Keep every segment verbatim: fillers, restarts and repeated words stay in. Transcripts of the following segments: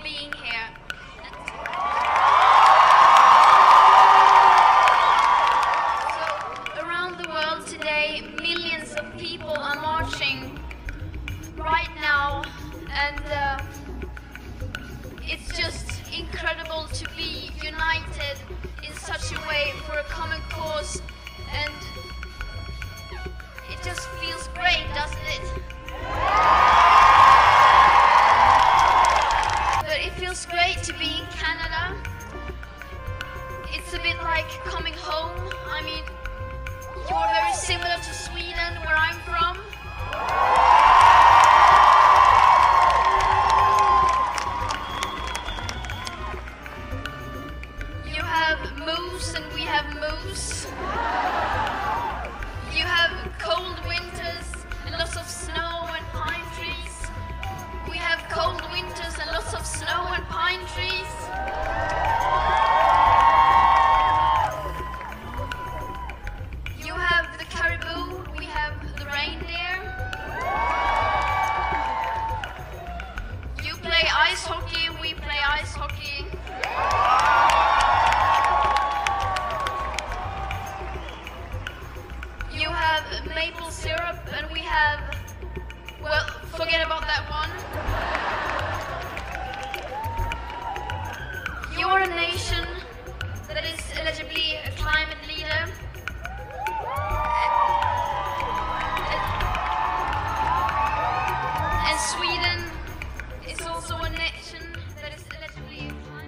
being here. So, around the world today, millions of people are marching right now, and uh, it's just incredible to be united in such a way for a common cause, and it just feels great, doesn't it? But it feels great to be in Canada. It's a bit like coming home. I mean, you're very similar to Sweden, where I'm from. You have moose and we have moose. You have cold winters and lots of snow and pine trees. We have cold winters and lots of snow and pine trees. You have the caribou, we have the reindeer. You play ice hockey, we play ice hockey. You have maple syrup and we have, well, forget about that one. You're a nation that is eligibly a climate leader. And Sweden is also a nation that is eligibly a climate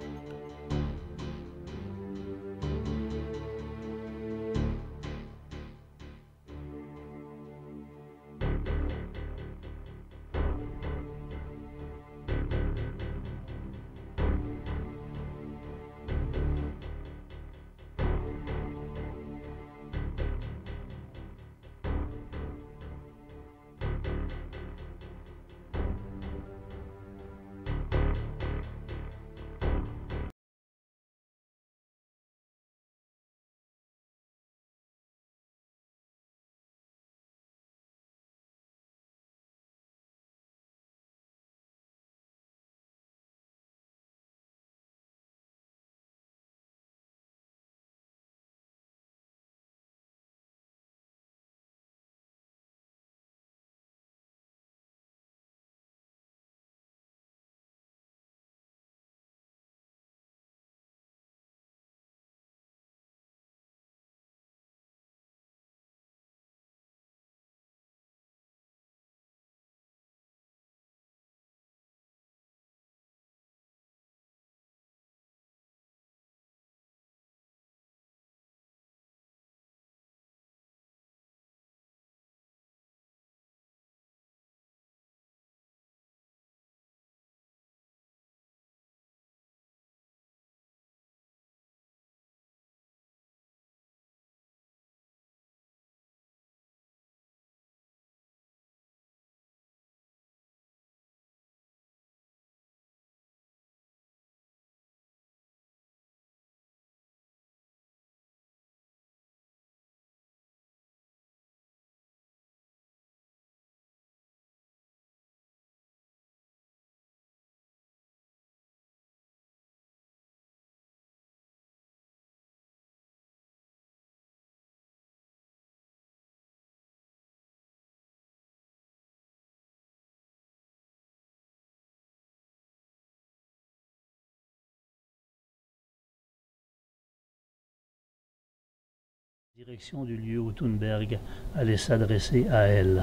Direction du lieu où Thunberg allait s'adresser à elle.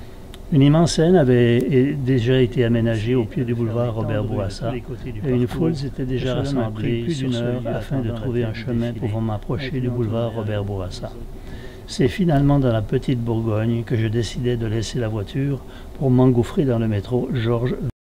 Une immense scène avait déjà été aménagée au pied du boulevard Robert Bourassa et une foule s'était déjà rassemblée plus d'une heure afin de trouver un chemin pouvant m'approcher du boulevard Robert Bourassa. C'est finalement dans la petite Bourgogne que je décidai de laisser la voiture pour m'engouffrer dans le métro Georges